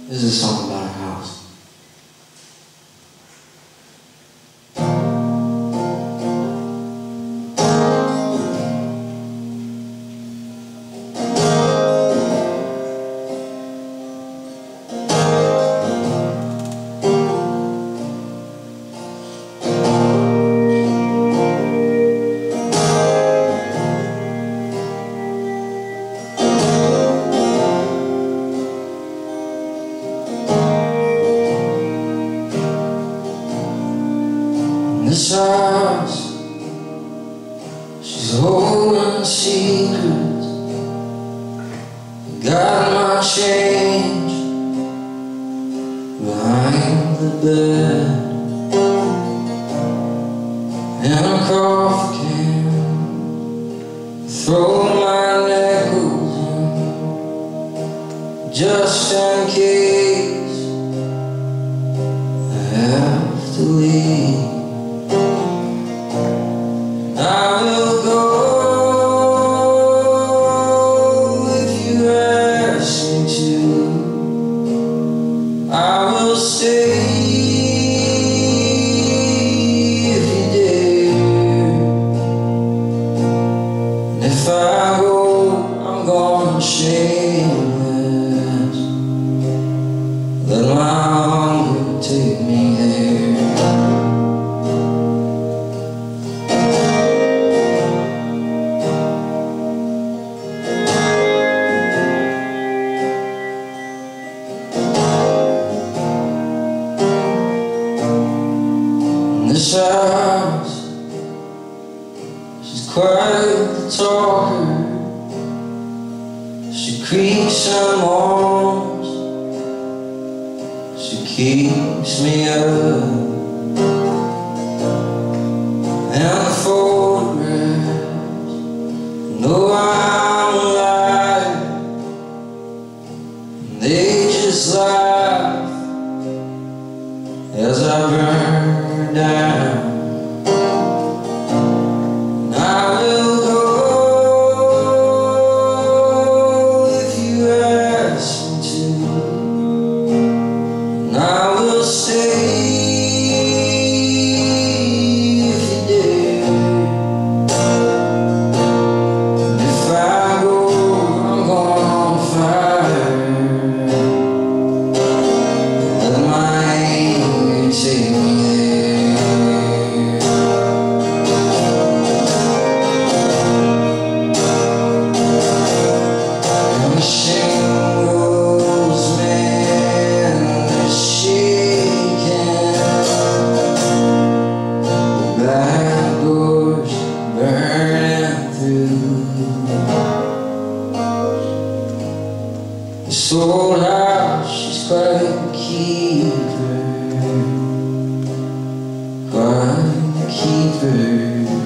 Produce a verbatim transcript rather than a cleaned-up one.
This is a song about our house. This house, she's holding secrets. Got my change behind the bed, and a coffee can. Throw my nickels in, just in case I have to leave. I will go if you ask me to. I will stay if you dare. And if I go, I'm gone shameless. Let my hunger take me there. This house, she's quite the talker. She creaks and moans, she keeps me up. And the photographs know I'm alive, and they just laugh as I burn down. And I will go if you ask me to, and I will stay if you dare. And if I go, I'm gonna fire. Let my anger take me. This old house, she's quite a keeper, quite a keeper.